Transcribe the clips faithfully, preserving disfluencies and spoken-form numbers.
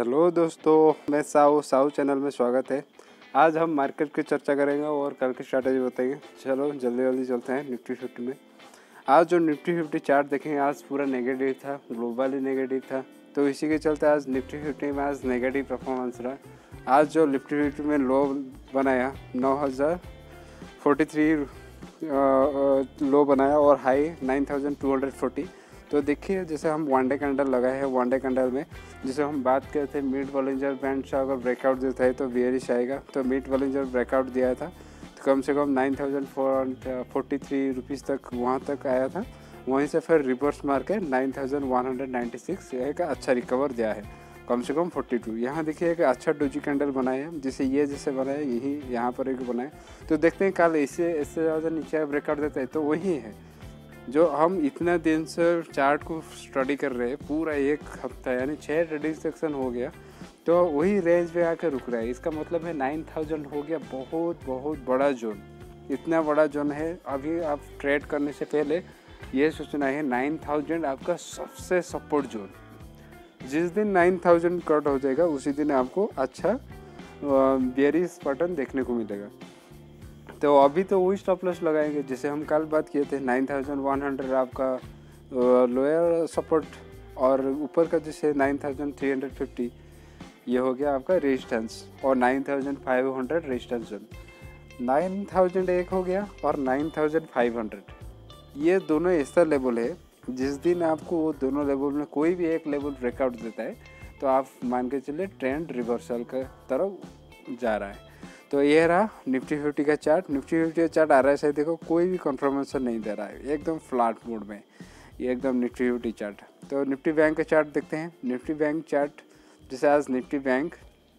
Hello दोस्तों, मैं Sahu Sahu channel में स्वागत है। आज हम मार्केट की चर्चा करेंगे और कल की स्ट्रैटेजी बताएंगे। चलो जल्दी जल्दी चलते हैं निफ्टी फिफ्टी में। आज जो निफ्टी फिफ्टी चार्ट देखेंगे, आज पूरा नेगेटिव था, ग्लोबली नेगेटिव था, तो इसी के चलते आज निफ्टी फिफ्टी में आज नेगेटिव परफॉर्मेंस रहा। आज जो निफ्टी फिफ्टी में लो बनाया नौ हज़ार फोर्टी थ्री लो बनाया और high nine thousand two hundred forty. तो देखिए, जैसे हम वन डे कैंडल लगाए हैं, वन डे कैंडल में जैसे हम बात करते थे मिड बॉलिंजर बैंड से अगर ब्रेकआउट देता है तो बेयरिश आएगा। तो मिड बॉलिंजर ब्रेकआउट दिया था तो कम से कम nine thousand forty three rupees तक वहाँ तक आया था। वहीं से फिर रिवर्स मार के nine thousand one hundred ninety six एक अच्छा रिकवर दिया है, कम से कम फोर्टी टू। यहाँ देखिए एक अच्छा डोजी कैंडल बनाए हैं, जिसे ये जैसे बनाए यही यहाँ पर एक बनाए। तो देखते हैं कल इससे इससे ज़्यादा नीचे ब्रेकआउट देता है तो वही है जो हम इतना दिन से चार्ट को स्टडी कर रहे हैं, पूरा एक हफ्ता यानी छः ट्रेडिंग सेक्शन हो गया, तो वही रेंज पे आकर रुक रहा है। इसका मतलब है नाइन थाउजेंड हो गया बहुत बहुत बड़ा जोन। इतना बड़ा जोन है, अभी आप ट्रेड करने से पहले ये सोचना है नाइन थाउजेंड आपका सबसे सपोर्ट जोन। जिस दिन नाइन थाउजेंड कट हो जाएगा उसी दिन आपको अच्छा बेयरिश पैटर्न देखने को मिलेगा। तो अभी तो वही स्टॉप लॉस लगाएंगे जैसे हम कल बात किए थे। नाइन थाउजेंड वन हंड्रेड आपका लोअर सपोर्ट और ऊपर का जैसे nine thousand three hundred fifty ये हो गया आपका रेजिस्टेंस, और nine thousand five hundred resistance zone. Nine thousand एक हो गया और नाइन थाउजेंड फाइव हंड्रेड ये दोनों ऐसा लेवल है, जिस दिन आपको वो दोनों लेवल में कोई भी एक लेवल ब्रेकआउट देता है तो आप मान के चलिए ट्रेंड रिवर्सल की तरफ जा रहा है। तो ये रहा निफ्टी फिफ्टी का चार्ट। निफ्टी फिफ्टी का चार्ट आ रहा है सही, देखो कोई भी कंफर्मेशन नहीं दे रहा है, एकदम फ्लैट मोड में ये एकदम निफ्टी फिफ्टी चार्ट। तो निफ्टी बैंक का चार्ट देखते हैं। निफ्टी बैंक चार्ट जैसे आज निफ्टी बैंक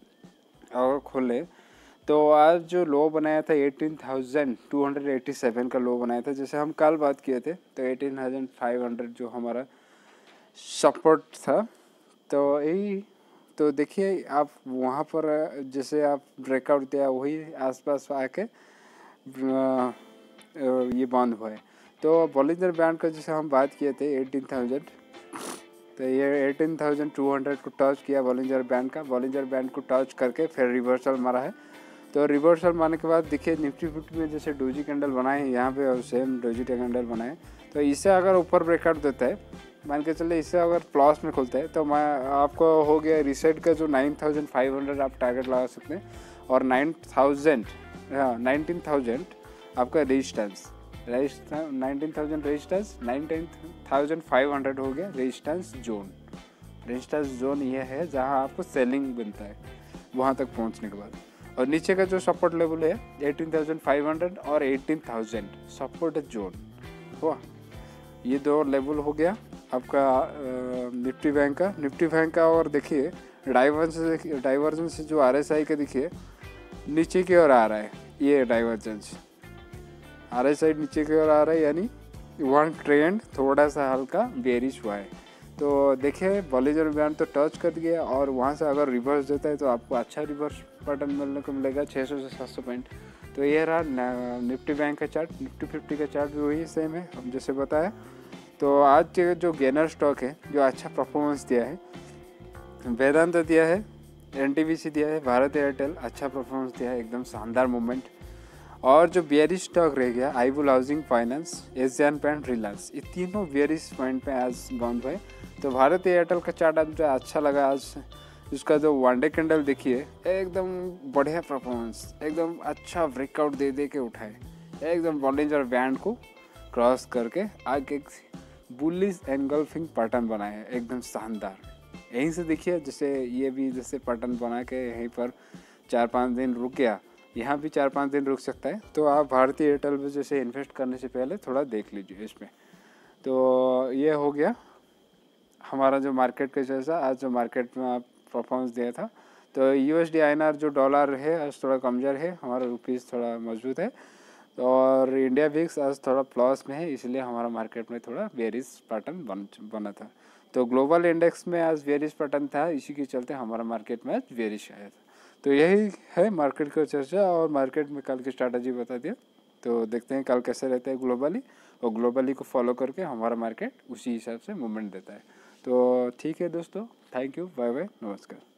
और खोले तो आज जो लो बनाया था eighteen thousand two hundred eighty seven का लो बनाया था। जैसे हम कल बात किए थे तो एटीन थाउजेंड फाइव हंड्रेड जो हमारा सपोर्ट था, तो यही तो देखिए आप वहाँ पर जैसे आप ब्रेकआउट दिया वही आसपास आके ये बंद हुआ है। तो बॉलिंजर बैंड का जैसे हम बात किए थे एटीन थाउजेंड, तो ये एटीन थाउजेंड टू हंड्रेड को टच किया बॉलिंजर बैंड का। बॉलिंजर बैंड को टच करके फिर रिवर्सल मारा है। तो रिवर्सल मारने के बाद देखिए निफ्टी फिफ्टी में जैसे डोजी कैंडल बनाए हैं यहाँ पे और सेम डोजी कैंडल बनाए, तो इससे अगर ऊपर ब्रेकआउट देता है मान के चले, इससे अगर प्लस में खुलता है तो मैं आपको हो गया रिसेट का जो नाइन थाउजेंड फाइव हंड्रेड आप टारगेट लगा सकते हैं, और नाइन थाउजेंड हाँ नाइनटीन थाउजेंड आपका resistance nineteen thousand resistance nineteen thousand five hundred हो गया रेजिस्टेंस जोन। रेजिस्टेंस जोन ये है जहाँ आपको सेलिंग बनता है वहाँ तक पहुँचने के बाद। और नीचे का जो सपोर्ट लेवल है एटीन थाउजेंड फाइव हंड्रेड और एटीन थाउजेंड सपोर्ट जोन हुआ। ये दो लेवल हो गया आपका निफ्टी बैंक का निफ्टी बैंक का और देखिए डाइवर्जेंस डाइवर्जेंस जो आर एस आई का देखिए नीचे की ओर आ रहा है। ये डाइवर्जेंस आर एस आई नीचे की ओर आ रहा है, यानी वन ट्रेंड थोड़ा सा हल्का बेरिश हुआ है। तो देखिए बॉलिंजर बैंड तो टच कर गया और वहाँ से अगर रिवर्स देता है तो आपको अच्छा रिवर्स पैटर्न मिलने को मिलेगा छः सौ से सात सौ पॉइंट। तो ये रहा निफ्टी बैंक का चार्ट। निफ्टी फिफ्टी का चार्ट भी वही सेम है हम जैसे बताया। तो आज जो गेनर स्टॉक है जो अच्छा परफॉर्मेंस दिया है, वेदांत दिया है, एनटीपीसी दिया है, भारत एयरटेल अच्छा परफॉर्मेंस दिया है, एकदम शानदार मूवमेंट। और जो बेयरिश स्टॉक रह गया Ibull housing finance, Asian paint, Reliance, ये तीनों बेयरिश पॉइंट पे आज बंद हुए। तो भारत एयरटेल का चार्ट मुझे अच्छा लगा आज। उसका जो वन डे कैंडल देखिए एकदम बढ़िया परफॉर्मेंस, एकदम अच्छा ब्रेकआउट दे दे के उठाए, एकदम बॉलिंजर बैंड को क्रॉस करके आगे एक बुलिश एंगल्फिंग पैटर्न बनाए हैं, एकदम शानदार। यहीं से देखिए जैसे ये भी जैसे पैटर्न बना के यहीं पर चार पाँच दिन रुक गया, यहाँ भी चार पाँच दिन रुक सकता है। तो आप भारतीय एयरटेल में जैसे इन्वेस्ट करने से पहले थोड़ा देख लीजिए इसमें। तो ये हो गया हमारा जो मार्केट का जैसा आज जो मार्केट में आप परफॉर्मेंस दिया था। तो यूएसडी आईएनआर जो डॉलर है आज थोड़ा कमज़ोर है, हमारा रुपीज़ थोड़ा मजबूत है, और इंडिया विक्स आज थोड़ा प्लस में है, इसलिए हमारा मार्केट में थोड़ा बेरिश पैटर्न बन बना था। तो ग्लोबल इंडेक्स में आज बेरिश पैटर्न था, इसी के चलते हमारा मार्केट में आज बेरिश आया था। तो यही है मार्केट का चर्चा, और मार्केट में कल की स्ट्रैटेजी बता दिया। तो देखते हैं कल कैसे रहता है ग्लोबली, और ग्लोबली को फॉलो करके हमारा मार्केट उसी हिसाब से मूवमेंट देता है। तो ठीक है दोस्तों, थैंक यू, बाय बाय, नमस्कार।